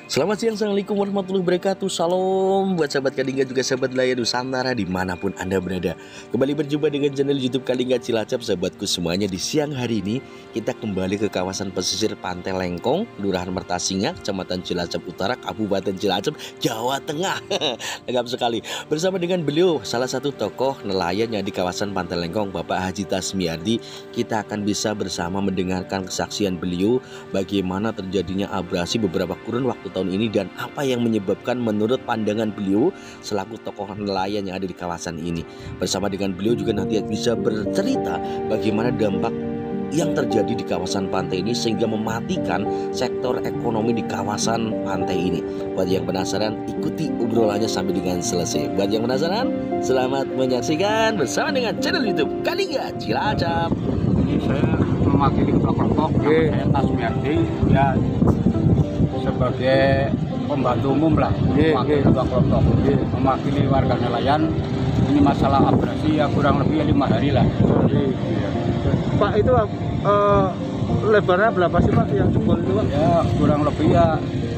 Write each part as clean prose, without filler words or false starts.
Selamat siang, Assalamualaikum warahmatullahi wabarakatuh. Salam buat sahabat Kalingga juga sahabat nelayan Nusantara dimanapun Anda berada. Kembali berjumpa dengan channel YouTube Kalingga Cilacap, sahabatku semuanya. Di siang hari ini kita kembali ke kawasan pesisir Pantai Lengkong, Kelurahan Mertasinga, Kecamatan Cilacap Utara, Kabupaten Cilacap, Jawa Tengah. Lengkap sekali. Bersama dengan beliau, salah satu tokoh nelayan yang di kawasan Pantai Lengkong, Bapak Haji Tasmiardi. Kita akan bisa bersama mendengarkan kesaksian beliau bagaimana terjadinya abrasi beberapa kurun waktu tahun ini dan apa yang menyebabkan menurut pandangan beliau selaku tokoh nelayan yang ada di kawasan ini. Bersama dengan beliau juga nanti bisa bercerita bagaimana dampak yang terjadi di kawasan pantai ini sehingga mematikan sektor ekonomi di kawasan pantai ini. Buat yang penasaran, ikuti obrolannya sampai dengan selesai. Buat yang penasaran, selamat menyaksikan bersama dengan channel YouTube Kalingga Cilacap. Ini saya mewakili ketua kelompok, saya Tasmiardi, ya sebagai pembantu umum lah, mewakili ketua kelompok, mewakili warga nelayan. Ini masalah abrasi ya kurang lebih 5 hari lah. Pak, itu lebarnya berapa sih Pak yang jebol itu Pak? Ya kurang lebih ya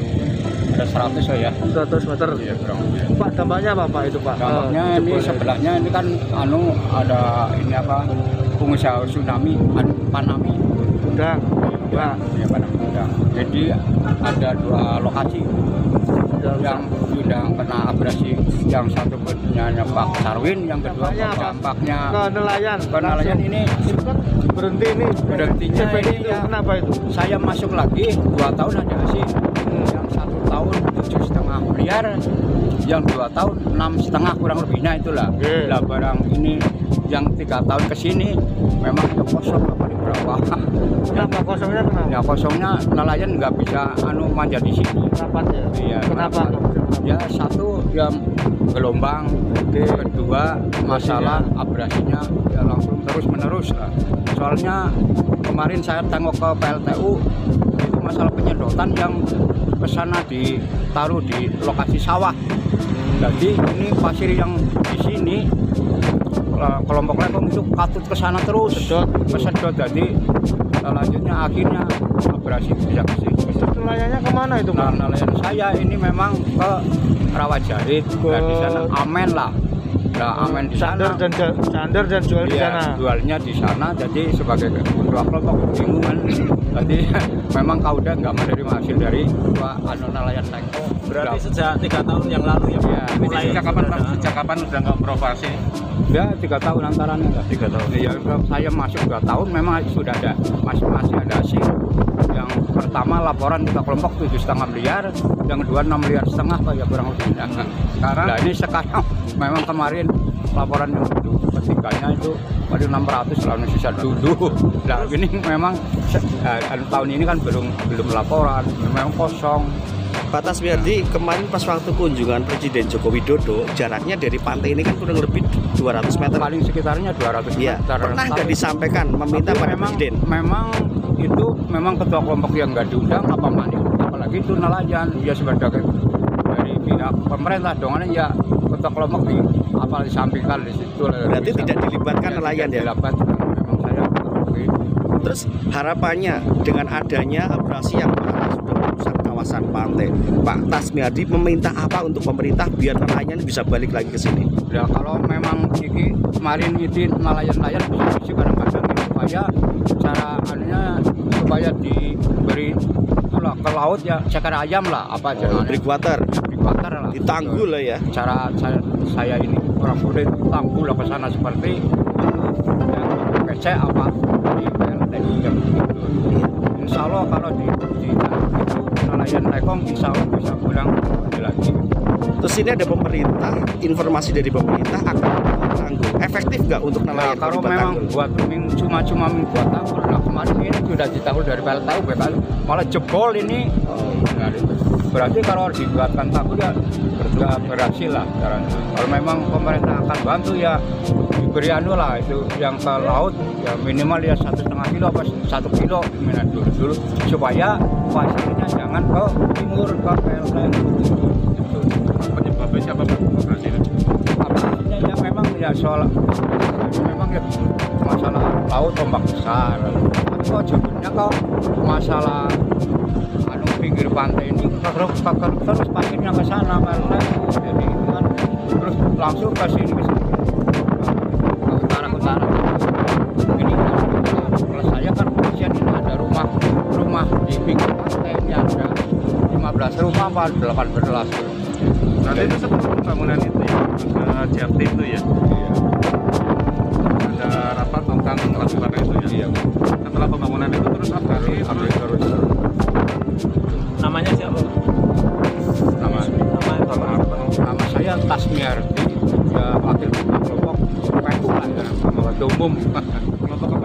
ada 100 ya. 100 meter. Iya kurang lebih. Pak, dampaknya apa Pak itu Pak? Dampaknya ini sebelahnya ini kan ada ini apa pengusaha tsunami, Panami. Udang. Ya, ya Panami Udang. Jadi ada 2 lokasi yang sudah kena abrasi, yang satu punya Pak Sarwin, yang kedua dampaknya ke nelayan. Ke nelayan ini kan berhenti ini. Berhentinya ini itu, ya, kenapa itu? saya masuk lagi 2 tahun ada hasil. Yang 1 tahun 7,5 miliar, yang 2 tahun 6,5 kurang lebihnya itulah. Lah barang ini yang 3 tahun ke sini memang itu kosong apa di berapa? Kenapa kosongnya kenapa? Ya kosongnya nelayan nggak bisa manja di sini. Rapat ya? Iya. Kenapa? Ya satu yang gelombang, kedua masalah abrasinya ya langsung terus menerus lah. Soalnya kemarin saya tengok ke PLTU itu masalah penyedotan yang kesana ditaruh di lokasi sawah. Jadi ini pasir yang di sini kelompok Lengkong itu katut ke sana terus, kesedot. Jadi selanjutnya akhirnya abrasi bisa ke sini. Nelayannya kemana itu Pak? Nah, nelayan saya ini memang ke Rawajahit, dan di sana amen lah. Nah, amen di sana. Sandar dan jual di sana. Jualnya di sana. Jadi sebagai ketua kelompok bingungan. Jadi memang kauda nggak menerima hasil dari nelayan Lengkong. Berarti sejak 3 tahun yang lalu ya? Ya, mulai sejak kapan Pak? Sejak kapan udah nggak beroperasi? Ya 3 tahun antaranya. 3 tahun. Ya, saya masuk 2 tahun memang sudah ada masih ada hasil. Yang pertama laporan kita kelompok 7,5 miliar, yang kedua 6,5 miliar Pak ya kurang lebih. Sekarang nah ini sekarang memang kemarin laporan yang ketiganya itu pada 600 lalu sisa dulu. Nah ini memang tahun ini kan belum laporan, memang kosong. Pak Tasmiardi, kemarin pas waktu kunjungan Presiden Joko Widodo, jaraknya dari pantai ini kan kurang lebih 200 meter. Paling sekitarnya 200 ya, meter. Pernah nggak disampaikan meminta pada Presiden? Memang itu memang ketua kelompok yang nggak diundang apa mani, apalagi itu nelayan ya sebagai dari pihak pemerintah dongannya ya ketua kelompok disampaikan di situ. Berarti tidak dilibatkan nelayan ya? Dilibatkan, memang saya. Terus harapannya dengan adanya abrasi yang sudah merusak kawasan pantai, Pak Tasmiardi meminta apa untuk pemerintah biar nelayan bisa balik lagi ke sini? Ya kalau memang ini kemarin itu nelayan-nelayan bisa isi kadang-kadang supaya cara supaya diberi ke laut ya ceker ayam lah apa aja. Breakwater lah. Ditanggul lah ya. Cara saya ini orang boleh tanggul lah ke sana seperti yang kecek apa di PLTI yang gitu. Insya Allah kalau di nelayan Lengkong bisa pulang lagi. Terus ini ada pemerintah, informasi dari pemerintah akan tanggul. Efektif nggak untuk nelayan? Kalau memang buat cuma buat tanggul, nah kemarin ini sudah ditanggul dari PLTU, malah jebol ini. Nah, berarti kalau dibuatkan tanggul ya berhasil lah caranya. Kalau memang pemerintah akan bantu ya diberi lah itu yang ke laut ya minimal ya 1,5 kilo apa 1 kilo dulu supaya pasirnya jangan ke timur ke PLTU. Penyebabnya siapa Pak? Abrasinya ya memang ya soal memang ya masalah laut ombak besar. Kok jadinya kok masalah pinggir pantai ini terus pastinya ke sana PLTU. Jadi itu kan terus langsung ke sini ke utara. Ini kalau saya kan kepolisian ini ada rumah di pinggir pantainya ada 15 rumah apa 18. Nanti itu sebelum bangunan itu ya, ada Japtim itu ya. Iya. Ada rapat tentang melakukan itu ya. Iya. Setelah pembangunan itu terus upgrade terus. Namanya siapa? Nama saya Tasmiardi, ya wakil ketua kelompok PU lah ya, sama ketua umum. Kelompok apa?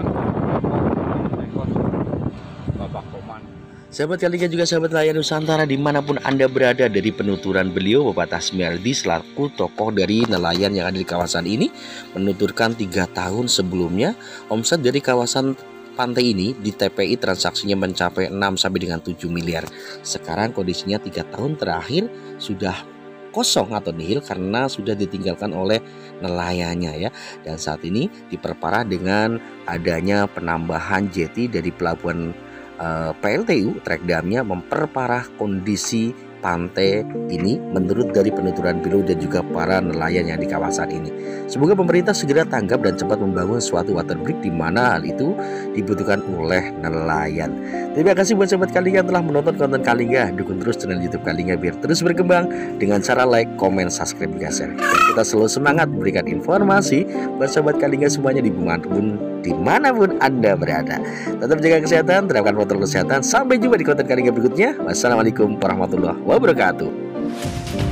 Bapak Koman. Sahabat Kalinga juga sahabat nelayan Nusantara dimanapun Anda berada, dari penuturan beliau Bapak Tasmiardi selaku tokoh dari nelayan yang ada di kawasan ini menuturkan 3 tahun sebelumnya omset dari kawasan pantai ini di TPI transaksinya mencapai 6 sampai dengan 7 miliar. Sekarang kondisinya 3 tahun terakhir sudah kosong atau nihil karena sudah ditinggalkan oleh nelayannya ya. Dan saat ini diperparah dengan adanya penambahan jeti dari pelabuhan PLTU, trek damnya memperparah kondisi pantai ini menurut dari penuturan beliau dan juga para nelayan yang di kawasan ini. Semoga pemerintah segera tanggap dan cepat membangun suatu waterbrick di mana hal itu dibutuhkan oleh nelayan. Terima kasih buat sahabat Kalinga yang telah menonton konten Kalinga. Dukung terus channel YouTube Kalinga biar terus berkembang dengan cara like, comment, subscribe, dan share. Dan kita selalu semangat memberikan informasi buat sahabat Kalinga semuanya dimanapun Anda berada. Tetap jaga kesehatan, terapkan protokol kesehatan. Sampai jumpa di konten Kalinga berikutnya. Wassalamualaikum warahmatullahi wabarakatuh.